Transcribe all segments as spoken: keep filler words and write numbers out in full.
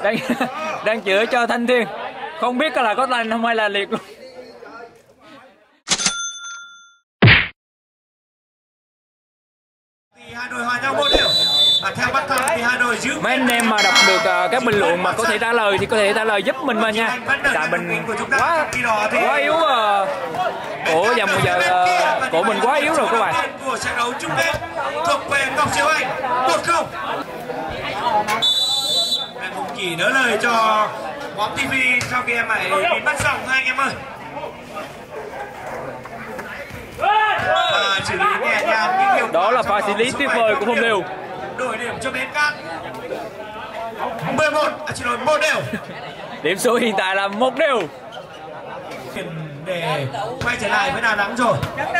đang đang chữa cho Thanh Thiên, không biết là có lành không hay là liệt luôn. Hai đội hòa nhau một đều. À, theo bắt thăm thì hai đội giữ. Mấy anh em mà đọc được uh, các bình luận mà có thể trả lời thì có thể trả lời giúp mình mà nha. Tại mình quá quá yếu, uh, của dòng bây giờ uh, của mình quá yếu rồi các bạn. Của trận đấu chung kết thuộc về Ngọc Diệu Anh một không. Em cũng chỉ đỡ lời cho bóng ti vi sau khi em này bị bắt dòng hai anh em ơi. Và xử lý nhẹ nhàng nhưng hiệu Đó là pha xử lý tuyệt vời của Phong Liêu. Đổi điểm cho Bến Cát. mười một, à, chỉ lỗi một đều. Điểm số hiện tại là một đều. Để quay trở lại với Đà Nẵng rồi.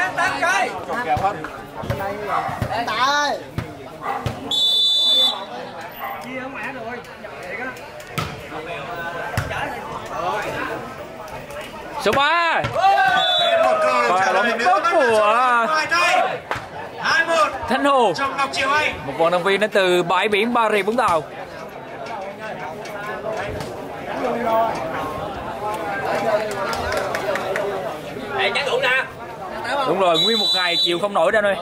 Số ba. Và bóng tốt của Thanh Hồ, một vận động viên đến từ bãi biển Bà Rịa Vũng Tàu. Đúng rồi, nguyên một ngày chịu không nổi ra nơi.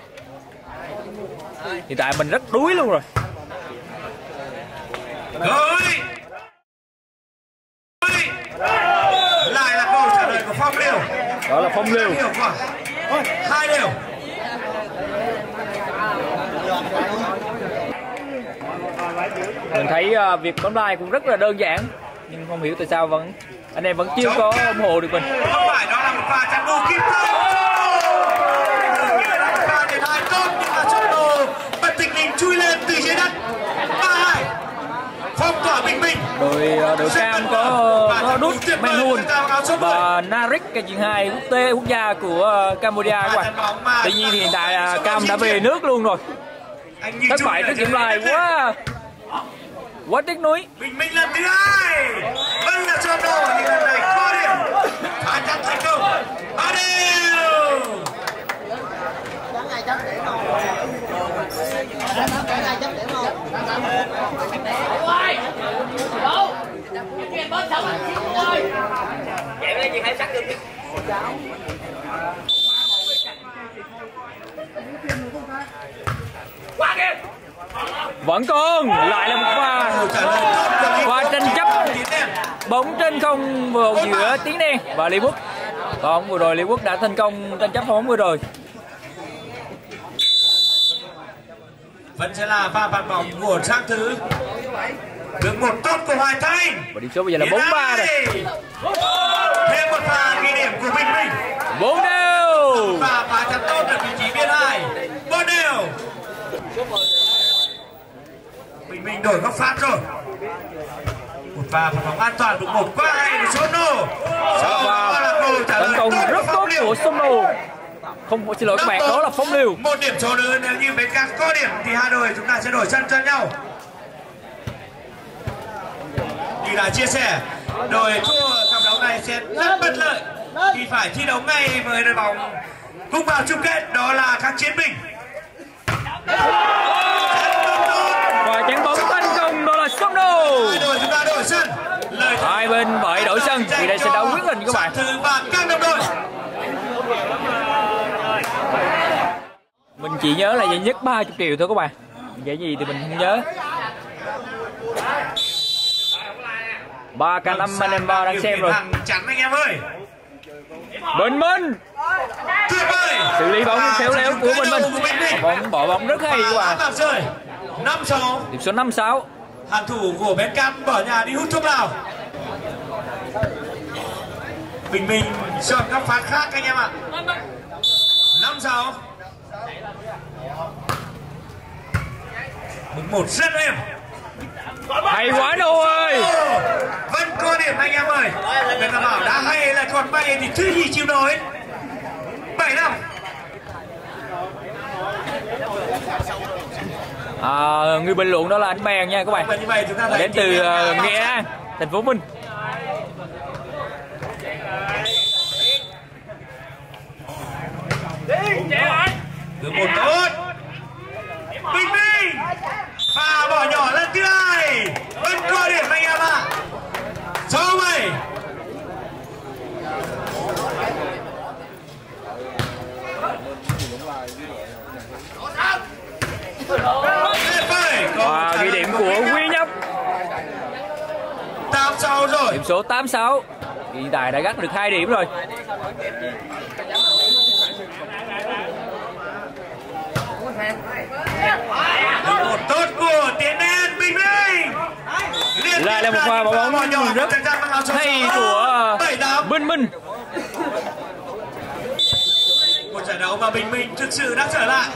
Hiện tại mình rất đuối luôn rồi. Lại là câu trả lời của Phong Liêu. Đó là Phong Liêu. Hai đều. Mình thấy uh, việc bóng đai cũng rất là đơn giản, nhưng không hiểu tại sao vẫn anh em vẫn chưa có ủng hộ được mình. Không phải, đó là một pha chạm đồ kịp thời. Pha để hai tốt nhưng mà chạm đồ bật thình lình chui lên từ dưới đất. ba hai. Phong tỏa Bình Minh. Đội đội Cam có có Đút Menhun và Narik cái chuyện hai quốc tế quốc gia của Cambodia các bạn. Tuy nhiên thì hiện tại Cam đã về nước luôn rồi. Thất bại trước Kiểm Lai quá quá tiếc nuối. Bình Minh lần thứ hai vẫn là cho đồ nhưng lần này có điểm phá chắn thành công. Ba đều. Chẳng ai chấp điểm không? Chẳng ai chấp điểm không? Đâu? Chuyện bớt sống rồi. Vậy đây chị hãy xác được. Quá kìa. Vẫn còn lại là một pha pha tranh chấp bóng trên không vào giữa Tiến Đen và Lê Quốc. Còn vừa rồi Lê Quốc đã thành công tranh chấp bóng vừa rồi. Vẫn sẽ là pha phạt bóng của Sang Thứ. Được một tốt của Hoài Thanh. Và điểm số bây giờ là bốn ba rồi. Thêm một pha ghi điểm của Bình Minh. bốn đều. Và pha chắn tốt ở vị trí biên hai. bốn đều. Bình Minh đổi góc phát rồi. Một pha phạt bóng an toàn được một qua hai của Sono. Tấn công rất tốt của Sono. Không, xin lỗi các bạn, đó là Phong Liêu. Một điểm số nữa, nếu như Bến Cát có điểm thì hai đội chúng ta sẽ đổi sân cho nhau. Như đã chia sẻ, đội thua cặp đấu này sẽ rất bất lợi khi phải thi đấu ngay với đội bóng cùng vào chung kết, đó là các chiến binh. Và chắn bóng thành công, đó là Sono. Hai đội chúng ta đổi sân. Hai bên bởi đổi sân vì đây sẽ đấu quyết định các bạn. Và các đồng đội. Mình chỉ nhớ là giải nhất ba mươi triệu thôi các bạn. Giải gì thì mình không nhớ. Ba k năm anh em ba đang xem rồi. Chắn anh em ơi. Bình Minh. Xử lý bóng khéo léo của Bình Minh. Bóng bỏ bóng rất hay các bạn. năm sáu. Điểm số năm sáu. Hàng thủ của Bến Cát bỏ nhà đi hút thuốc lào. Bình Minh chọn các phạt khác anh em ạ. năm sáu. Một rất êm. Hay quá đâu ơi. Vẫn có điểm anh em ơi. Người ta bảo đã hay lại còn bay thì thứ gì chịu nổi. bảy năm. À, người bình luận đó là anh Bèn nha các bạn. Đến từ uh, Nghệ An, thành phố Vinh. Được một tốt. Bình Minh. Pha bỏ nhỏ lần thứ hai. Vẫn có điểm Điểm số tám sáu. Hiện tại đã gắt được hai điểm rồi. Một tốt của Tiến An Bình Minh. Lại là một pha bỏ bóng rất hay của Bình Minh. Một trận đấu mà Bình Minh thực sự đã trở lại.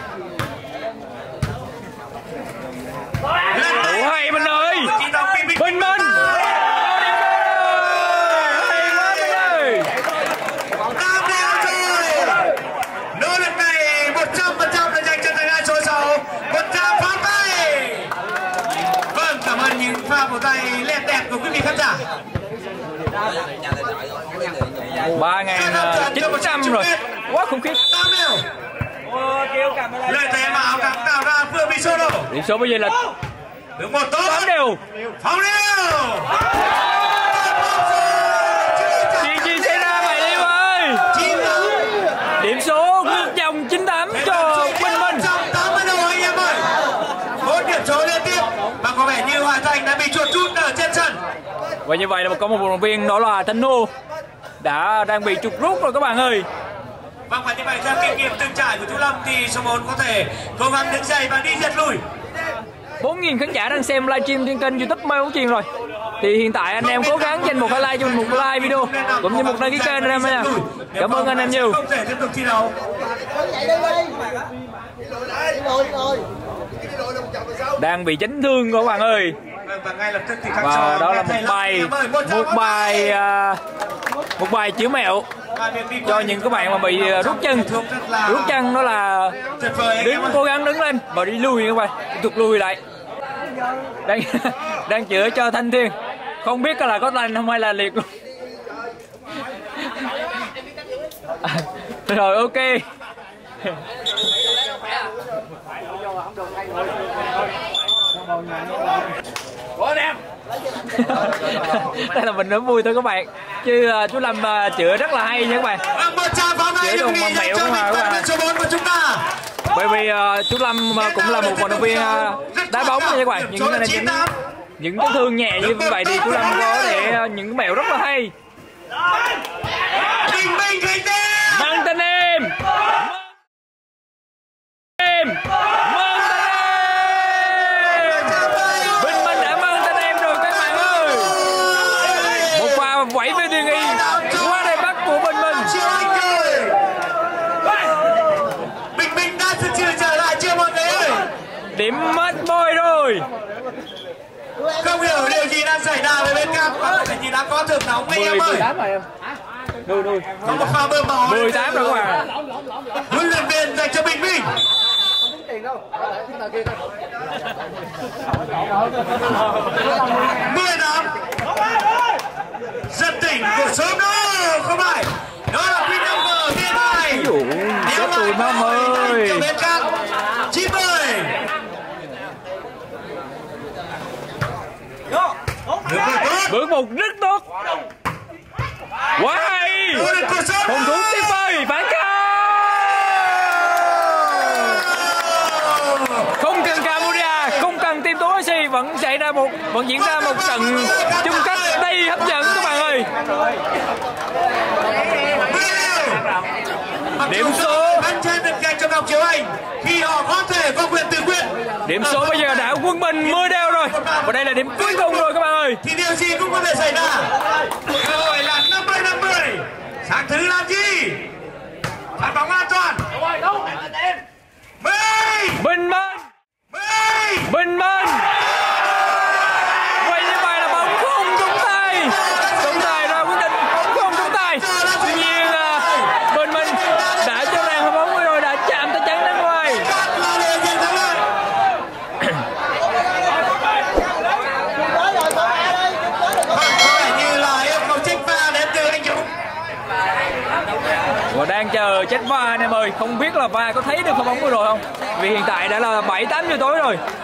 Ủa hay Minh ơi. Bình Minh. Hay quá Minh ơi. tám đều rồi. Nỗ lực này một trăm phần trăm là dành cho tay số sáu. Một tràng pháo tay. Vâng, cảm ơn những pha vỗ tay đẹp đẹp của quý vị khán giả. ba nghìn chín trăm rồi. Quá khủng khiếp. Lợi thế mà áo trắng tạo ra vừa bị solo. Điểm số bây giờ là được một tốt. tám đều. Phong đều. Chuyện gì xảy ra vậy Liêu ơi? Điểm số ngược dòng chín tám cho Bình Minh. tám mươi đâu anh em ơi. Bốn điểm số liên tiếp và có vẻ như Hòa Thành đã bị chuột rút ở trên sân. Và như vậy là có một vận động viên đó là Thanh Nô đã đang bị trục rút rồi các bạn ơi. Vâng, và như vậy theo kinh nghiệm từng trải của Chú Lâm thì số bốn có thể cố gắng đứng dậy và đi giật lùi. bốn nghìn khán giả đang xem livestream trên kênh YouTube Mai Bóng Chuyền rồi. Thì hiện tại anh em cố gắng dành một hai like cho mình, một like video cũng như một đăng ký kênh anh em nha. Cảm ơn anh em nhiều. Không thể tiếp tục thi đấu. Đang bị chấn thương rồi các bạn ơi. Và ngay lập tức thì các và đó là một bài một bài một bài chữa mẹo cho những các bạn mà bị rút chân. Rút chân đó là đứng cố gắng đứng lên và đi lùi các bạn, tục lùi lại. Đang đang chữa cho Thanh Thiên, không biết là có lành không hay là liệt luôn. À, rồi ok. Đây là mình nói vui thôi các bạn, chứ uh, chú Lâm uh, chữa rất là hay nha các bạn. Chữa đồng mà mẹo không mà các bạn. Bởi vì uh, chú Lâm uh, cũng là một vận động viên uh, đá bóng nha các bạn. Những uh, những những chấn thương nhẹ như vậy thì chú Lâm có thể uh, những mẹo rất là hay. Mang tên em. Em. Mang tên em. Bình Minh đã mang tên em rồi các bạn ơi. Một pha vẫy về đường y qua đây bắt của Bình Minh. Bình Minh đã thực sự trở lại chưa mọi người ơi? Điểm mất bôi rồi. Không hiểu điều gì đang xảy ra với bên cam. Cái gì đã có thưởng nóng anh em ơi. Nuôi nuôi. Có một pha bơm máu. mười tám rồi các bạn. Huấn luyện viên dành cho Bình Minh. mười tám. Giật tỉnh của sớm đó không phải. Đó là Quy Năm G thiên tài. Chết tôi Năm ơi. Bên cam chín mươi. Bước một rất tốt. Quá hay. Phòng thủ tuyệt vời. Phản công. Không cần Cambodia, không cần team tố gì, vẫn xảy ra một vẫn diễn ra một trận chung kết đầy hấp dẫn các bạn ơi. Điểm số khi họ có thể có quyền tự quyết. Điểm số bây giờ đã quân bình mười đều rồi. Và đây là điểm cuối cùng rồi các bạn ơi. Thì điều gì cũng có thể xảy ra. Cơ hội là năm mươi năm mươi. Sang thứ làm gì? Phạt bóng an toàn. Bình Minh. Bình Minh. Vậy như vậy là bóng không trúng tay. Trọng tài ra quyết định bóng không trúng tay. Tuy nhiên Bình Minh đã cho rằng bóng vừa rồi đã chạm tới chắn ra ngoài. Và đang chờ chết va anh em ơi, không biết là va có thấy được pha bóng vừa rồi không? Vì hiện tại đã là bảy tám giờ tối rồi.